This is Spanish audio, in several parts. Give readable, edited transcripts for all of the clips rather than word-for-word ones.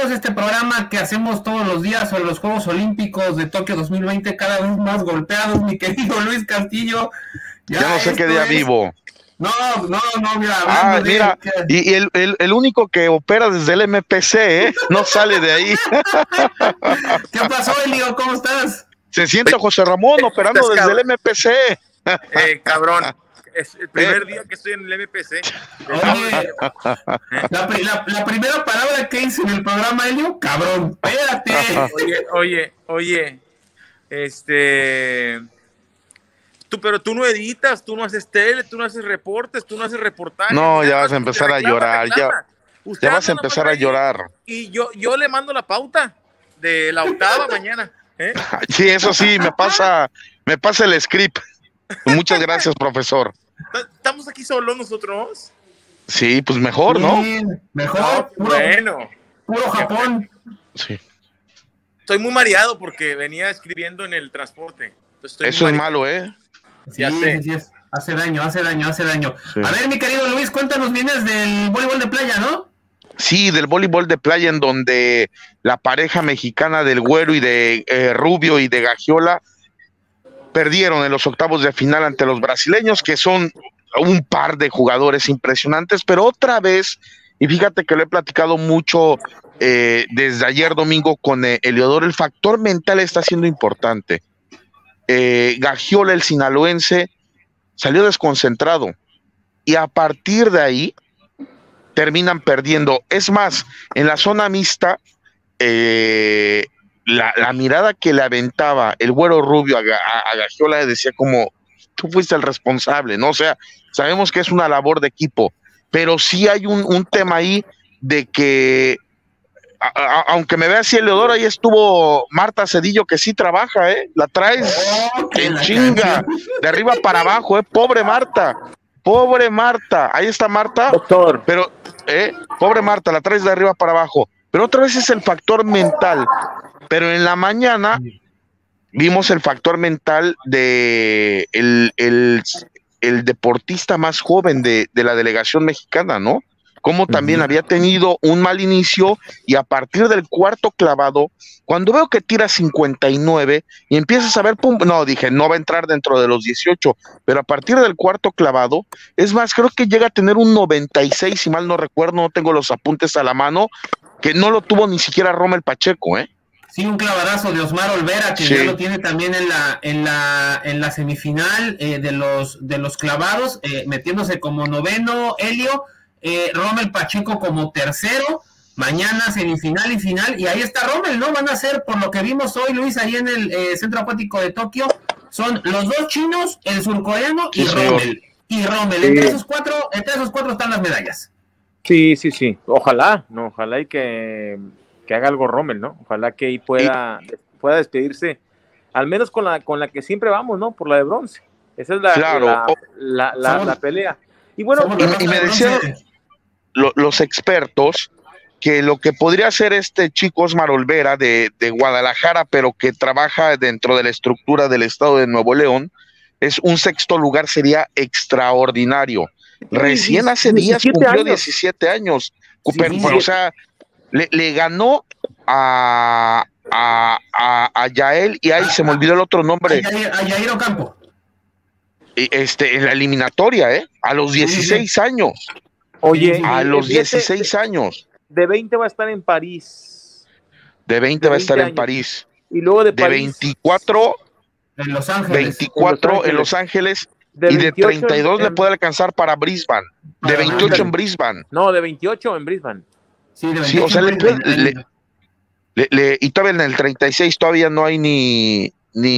es este programa que hacemos todos los días sobre los Juegos Olímpicos de Tokio 2020, cada vez más golpeados, mi querido Luis Castillo. Ya no sé qué día vivo. No, mira. Mira, y el único que opera desde el MPC, no sale de ahí. ¿Qué pasó, Elio? ¿Cómo estás? Se siente José Ramón operando desde el MPC. Cabrón. Es el primer día que estoy en el MPC. Oye, la primera palabra que hice en el programa, Elio, cabrón, espérate. Oye, pero tú no editas, tú no haces tele, tú no haces reportes, tú no haces reportajes. No, ya vas a empezar a llorar, ya vas a empezar a llorar. Y yo le mando la pauta de la octava mañana. Sí, eso sí, me pasa el script. Muchas gracias, profesor. ¿Estamos aquí solos nosotros? Sí, pues mejor, ¿no? Sí, mejor. Puro Japón. Sí. Estoy muy mareado porque venía escribiendo en el transporte. Eso es malo, Sí, hace daño. Sí. A ver, mi querido Luis, cuéntanos, vienes del voleibol de playa, ¿no? Sí, del voleibol de playa, en donde la pareja mexicana del Güero y de Rubio y de Gagiola perdieron en los octavos de final ante los brasileños, que son un par de jugadores impresionantes, pero otra vez, y fíjate que lo he platicado mucho desde ayer domingo con Eliodoro, el factor mental está siendo importante. Gagiola, el sinaloense, salió desconcentrado y a partir de ahí terminan perdiendo. Es más, en la zona mixta, la mirada que le aventaba el Güero Rubio a Gagiola le decía como, tú fuiste el responsable, ¿no? O sea, sabemos que es una labor de equipo, pero sí hay un tema ahí de que aunque me vea así Eleodoro, ahí estuvo Marta Cedillo, que sí trabaja, la traes en chinga, de arriba para abajo, pobre Marta, ahí está Marta, doctor, pero, pobre Marta, la traes de arriba para abajo, pero otra vez es el factor mental, pero en la mañana vimos el factor mental de el deportista más joven de la delegación mexicana, ¿no? Como también había tenido un mal inicio y a partir del cuarto clavado, cuando veo que tira 59 y empiezas a ver, pum, no, dije, no va a entrar dentro de los 18, pero a partir del cuarto clavado, es más, creo que llega a tener un 96, si mal no recuerdo, no tengo los apuntes a la mano, que no lo tuvo ni siquiera Rommel Pacheco, Sí, un clavadazo de Osmar Olvera, que ya lo tiene también en la semifinal de los clavados, metiéndose como noveno, Helio, Rommel Pacheco como tercero, mañana semifinal y final, y ahí está Rommel, ¿no? Van a ser, por lo que vimos hoy, Luis, ahí en el Centro Acuático de Tokio, son los dos chinos, el surcoreano y Rommel. Y Rommel, entre esos cuatro están las medallas. Sí, ojalá y que haga algo Rommel, ¿no? Ojalá que ahí pueda despedirse, al menos con la que siempre vamos, ¿no? Por la de bronce. Esa es la pelea. Y bueno, y me decían los expertos que lo que podría hacer este chico Osmar Olvera de Guadalajara, pero que trabaja dentro de la estructura del estado de Nuevo León, es un sexto lugar, sería extraordinario. Recién hace días cumplió 17 años. O sea, le ganó a Yael, y ahí se me olvidó el otro nombre. A Yair Ocampo. En la eliminatoria, a los 16 años. Oye, a los 16 años. De 20 va a estar en París. De 20 va a estar en París. Y luego de París, 24 en Los Ángeles. 24 en Los Ángeles. Y de 32 le puede alcanzar para Brisbane. De 28 en Brisbane. No, de 28 en Brisbane. Sí, de 28 o sea, y todavía en el 36 todavía no hay ni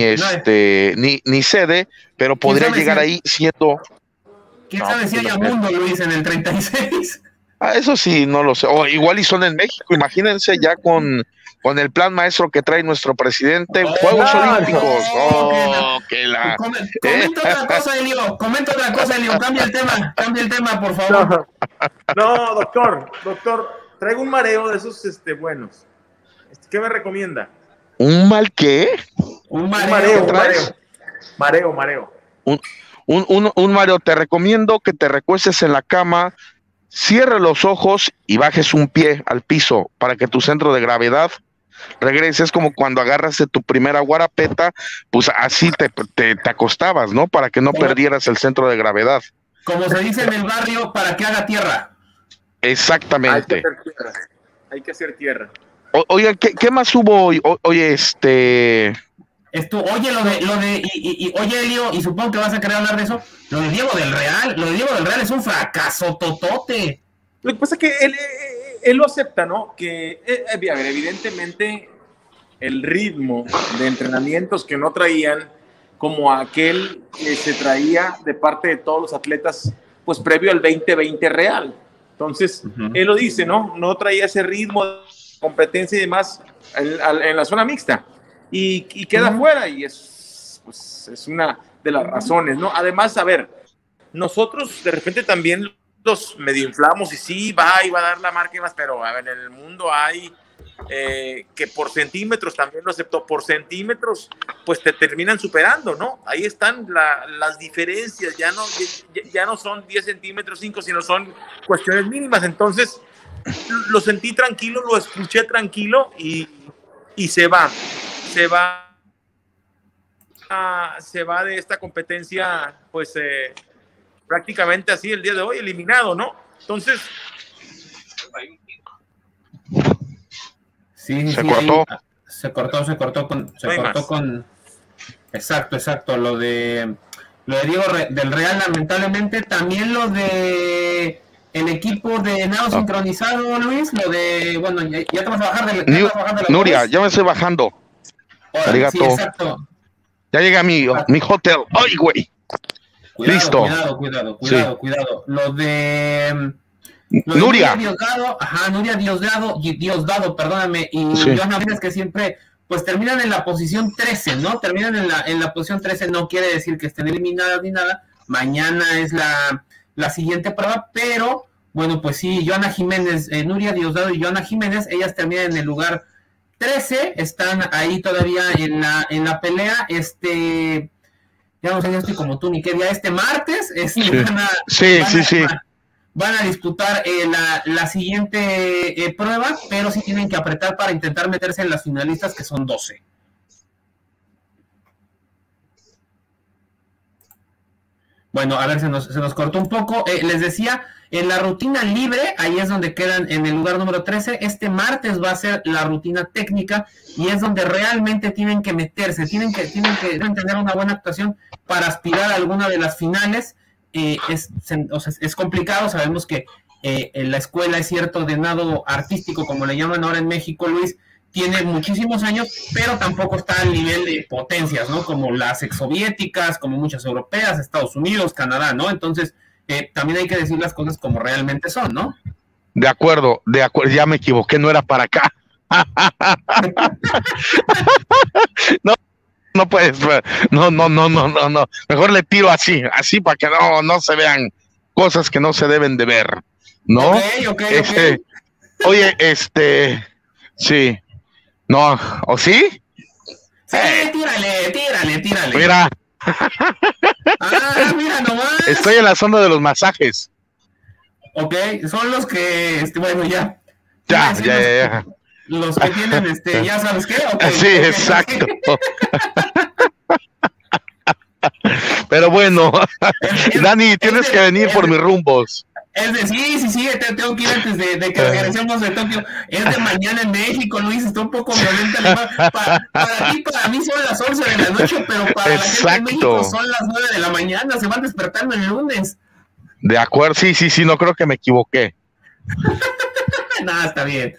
sede, pero podría llegar ahí siendo. ¿Quién sabe si haya mundo, Luis, en el 36? Eso sí, no lo sé. O igual y son en México, imagínense ya con el plan maestro que trae nuestro presidente, Juegos Olímpicos. Comenta otra cosa, Elio, cambia el tema, por favor. No, doctor, traigo un mareo de esos buenos. ¿Qué me recomienda? ¿Un mal qué? Un mareo. Mareo. Un mareo. Te recomiendo que te recuestes en la cama, cierre los ojos y bajes un pie al piso para que tu centro de gravedad regrese. Es como cuando agarras de tu primera guarapeta, pues así te acostabas, ¿no? Para que no perdieras el centro de gravedad. Como se dice en el barrio, para que haga tierra. Exactamente. Hay que hacer tierra. Oigan, ¿qué más hubo hoy? Oye, oye, oye, Elio, y supongo que vas a querer hablar de eso, lo de Diego del Real es un fracaso totote. Lo que pasa es que él lo acepta, ¿no? Que, a ver, evidentemente, el ritmo de entrenamientos que no traían, como aquel que se traía de parte de todos los atletas, pues previo al 2020 real. Entonces, él lo dice, ¿no? No traía ese ritmo de competencia y demás en la zona mixta. Y queda fuera, y es una de las razones, ¿no? Además, a ver, nosotros de repente también los medio inflamos y sí, iba a dar la marca y más, pero a ver, en el mundo hay que por centímetros, también lo aceptó, por centímetros, pues te terminan superando, ¿no? Ahí están las diferencias, ya no son 10 centímetros, 5, sino son cuestiones mínimas. Entonces, lo sentí tranquilo, lo escuché tranquilo y se va de esta competencia, pues prácticamente así el día de hoy, eliminado, ¿no? Entonces, sí, se cortó. Se cortó con exacto, lo de Diego del Real, lamentablemente. También lo de el equipo de nado sincronizado, Luis, lo de, bueno, ya te vas a bajar de la Nuria, ya me estoy bajando. Ahora, sí, exacto. Ya llega mi hotel. ¡Ay, güey! Listo. Cuidado. Lo de Nuria. Nuria Diosdado, perdóname, y Johanna Vélez, que siempre pues terminan en la posición 13, ¿no? Terminan en la posición 13, no quiere decir que estén eliminadas ni nada. Mañana es la siguiente prueba, pero bueno, pues sí, Johanna Jiménez, Nuria Diosdado y Johanna Jiménez, ellas terminan en el lugar 13, están ahí todavía en la pelea. Ya no sé, yo estoy como tú, ni qué día, martes, van a disputar la siguiente prueba, pero sí tienen que apretar para intentar meterse en las finalistas, que son 12. Bueno, a ver, se nos cortó un poco. Les decía, en la rutina libre, ahí es donde quedan en el lugar número 13. Este martes va a ser la rutina técnica y es donde realmente tienen que meterse, deben tener una buena actuación para aspirar a alguna de las finales. Es complicado, sabemos que en la escuela, es cierto, de nado artístico, como le llaman ahora en México, Luis, tiene muchísimos años, pero tampoco está al nivel de potencias, ¿no? Como las exsoviéticas, como muchas europeas, Estados Unidos, Canadá, ¿no? Entonces, también hay que decir las cosas como realmente son, ¿no? De acuerdo, ya me equivoqué, no era para acá. No puedes, no, mejor le tiro así para que no se vean cosas que no se deben de ver, ¿no? Okay. Oye, sí, no, ¿o sí? Sí, tírale. Mira. Mira nomás. Estoy en la zona de los masajes. Ok, son los que, bueno, ya. Ya. Los que tienen, ¿ya sabes qué? Okay, sí, exacto. Pero bueno, Dani, tienes que venir por mis rumbos. Sí, tengo que ir antes de que regresemos de Tokio. Es de mañana en México, Luis, está un poco violenta. Para mí son las 11 de la noche, pero para la gente de México son las 9 de la mañana, se van despertando el lunes. De acuerdo, sí, no creo que me equivoqué. No, está bien.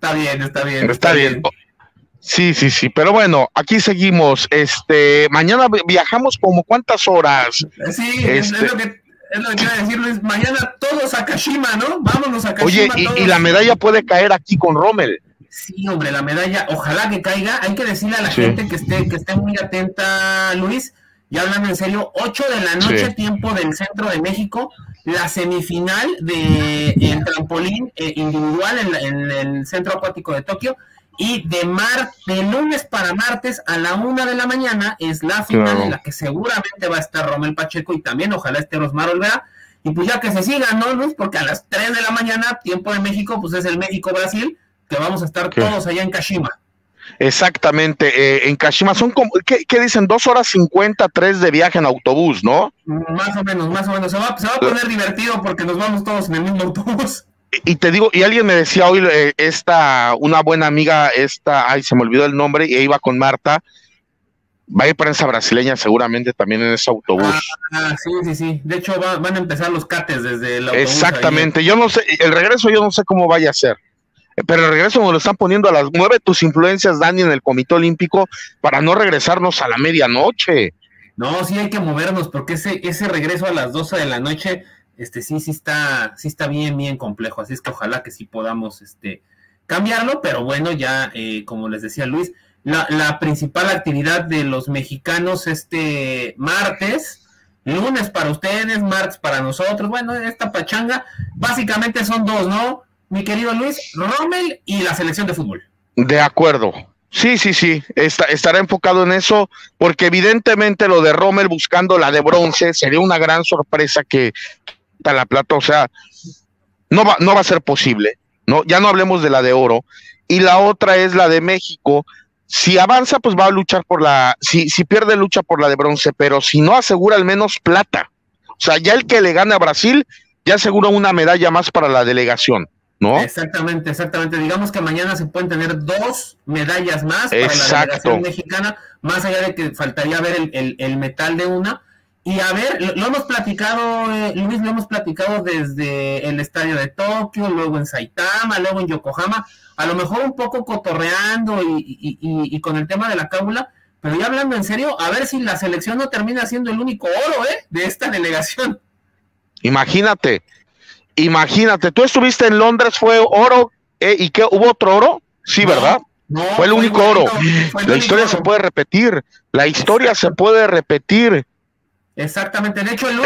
Sí, pero bueno, aquí seguimos. Mañana viajamos como ¿cuántas horas? Sí, es lo que quiero decir, Luis. Mañana todos a Kashima, ¿no? Vámonos a Kashima. Oye, y la medalla puede caer aquí con Rommel. Sí, hombre, la medalla, ojalá que caiga. Hay que decirle a la gente que esté muy atenta, Luis. Ya hablando en serio, 8 de la noche, tiempo del centro de México, la semifinal del trampolín individual en el centro acuático de Tokio, y de lunes para martes a la 1 de la mañana es la final en la que seguramente va a estar Rommel Pacheco y también ojalá esté Rosmar Olvera, y pues ya que se sigan, ¿no, Luis? Porque a las 3 de la mañana, tiempo de México, pues es el México-Brasil, que vamos a estar todos allá en Kashima. Exactamente, en Kashima son como, ¿qué dicen? 2 horas 53 de viaje en autobús, ¿no? Más o menos, se va a poner divertido porque nos vamos todos en el mismo autobús. Y te digo, y alguien me decía hoy, una buena amiga, se me olvidó el nombre, y iba con Marta, va a ir prensa brasileña seguramente también en ese autobús. Sí, de hecho van a empezar los cates desde el autobús. Exactamente, yo no sé, el regreso yo no sé cómo vaya a ser. Pero el regreso nos lo están poniendo a las 9 tus influencias, Dani, en el Comité Olímpico, para no regresarnos a la medianoche. No, sí hay que movernos, porque ese regreso a las 12 de la noche, sí está bien complejo, así es que ojalá que sí podamos cambiarlo, pero bueno, ya como les decía Luis, la principal actividad de los mexicanos martes, lunes para ustedes, martes para nosotros, bueno, esta pachanga, básicamente son dos, ¿no? Mi querido Luis, Rommel y la selección de fútbol. De acuerdo. Sí, estará enfocado en eso, porque evidentemente lo de Rommel buscando la de bronce sería una gran sorpresa que la plata, o sea, no va a ser posible, ¿no? Ya no hablemos de la de oro. Y la otra es la de México. Si avanza, pues va a luchar si pierde, lucha por la de bronce, pero si no, asegura al menos plata. O sea, ya el que le gane a Brasil, ya asegura una medalla más para la delegación, ¿no? Exactamente. Digamos que mañana se pueden tener 2 medallas más para la delegación mexicana, más allá de que faltaría ver el metal de una. Y a ver, lo hemos platicado, Luis, desde el estadio de Tokio, luego en Saitama, luego en Yokohama, a lo mejor un poco cotorreando y con el tema de la cábula, pero ya hablando en serio, a ver si la selección no termina siendo el único oro, de esta delegación. Imagínate, tú estuviste en Londres, fue oro, ¿y qué, hubo otro oro? Sí, no, ¿verdad? No, fue el único oro. La historia se puede repetir, se puede repetir. Exactamente, de hecho el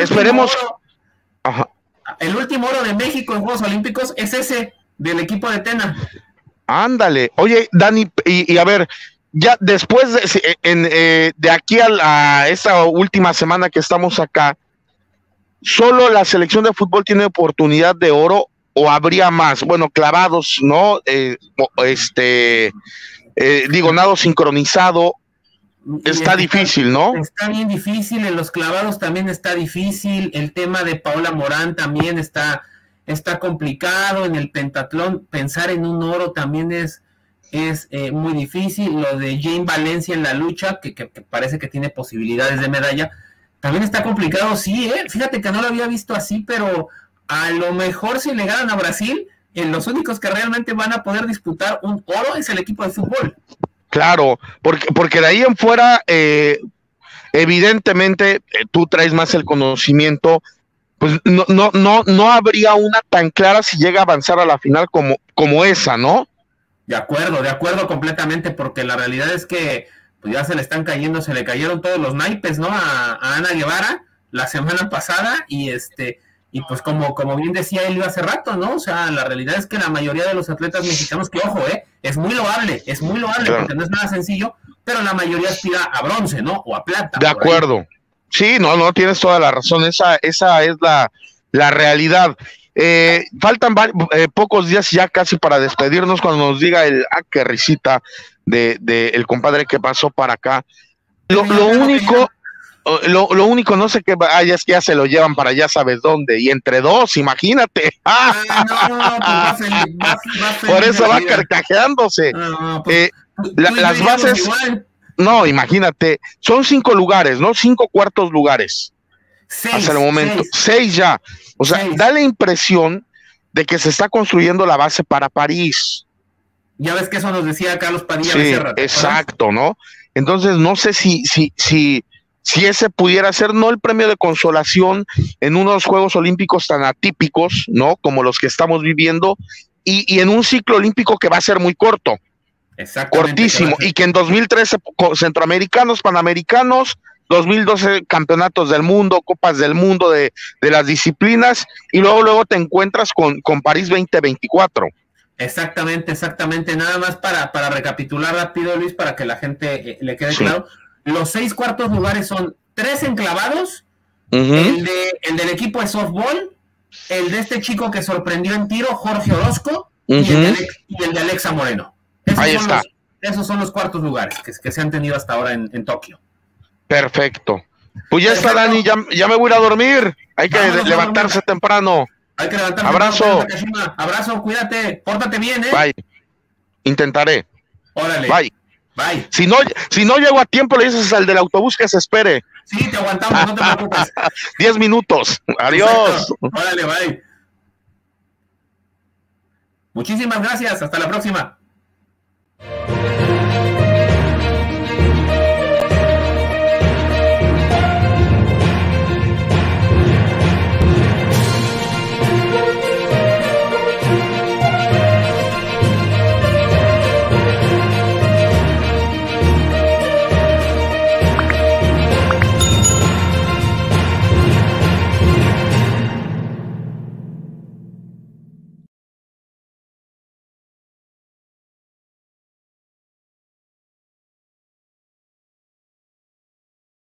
último oro de México en Juegos Olímpicos es ese del equipo de Tena. Ándale, oye Dani, y a ver, ya después de aquí a esta última semana que estamos acá, ¿solo la selección de fútbol tiene oportunidad de oro o habría más? Bueno, clavados, ¿no? Nado sincronizado. Está difícil, ¿no? Está bien difícil, en los clavados también está difícil, el tema de Paola Morán también está complicado, en el pentatlón pensar en un oro también es muy difícil, lo de Jane Valencia en la lucha, que parece que tiene posibilidades de medalla, también está complicado, sí, fíjate que no lo había visto así, pero a lo mejor si le ganan a Brasil, los únicos que realmente van a poder disputar un oro es el equipo de fútbol. Claro, porque de ahí en fuera, evidentemente, tú traes más el conocimiento, pues no habría una tan clara si llega a avanzar a la final como esa, ¿no? De acuerdo completamente, porque la realidad es que pues ya se le cayeron todos los naipes, ¿no? A Ana Guevara la semana pasada, y pues como bien decía él hace rato, ¿no? O sea, la realidad es que la mayoría de los atletas mexicanos, que ojo, es muy loable, claro, porque no es nada sencillo, pero la mayoría aspira a bronce, ¿no? O a plata. De acuerdo. Ahí. Sí, no, tienes toda la razón, esa es la realidad. Faltan pocos días ya casi para despedirnos, cuando nos diga qué risita de el compadre que pasó para acá. Lo único, no sé qué, es que ya se lo llevan para ya sabes dónde, y entre 2, imagínate. Por eso va carcajeándose. Las bases, no, imagínate, son 5 lugares, ¿no? 5 cuartos lugares. 6, hasta el momento, 6 ya. O sea, 6. Da la impresión de que se está construyendo la base para París. Ya ves que eso nos decía Carlos Padilla. Sí, exacto, ¿no? Entonces, no sé si ese pudiera ser, no el premio de consolación en unos Juegos Olímpicos tan atípicos, ¿no? Como los que estamos viviendo, y en un ciclo olímpico que va a ser muy corto. Cortísimo, y que en 2013 centroamericanos, panamericanos, 2012 campeonatos del mundo, copas del mundo de las disciplinas, y luego te encuentras con París 2024. Exactamente, nada más para recapitular rápido, Luis, para que la gente le quede claro. Los 6 cuartos lugares son 3 enclavados, el del equipo de softball, el de este chico que sorprendió en tiro, Jorge Orozco, y el de Alexa Moreno. Esos son los cuartos lugares que se han tenido hasta ahora en Tokio. Perfecto. Pues ya está, Dani, ya me voy a ir a dormir. Hay que levantarse temprano. Hay que levantarse Abrazo. temprano. Abrazo, cuídate, pórtate bien, Bye. Intentaré. Órale. Bye. Si no llego a tiempo, le dices al del autobús que se espere. Sí, te aguantamos, no te preocupes. 10 minutos. Adiós. Perfecto. Órale, bye. Muchísimas gracias, hasta la próxima.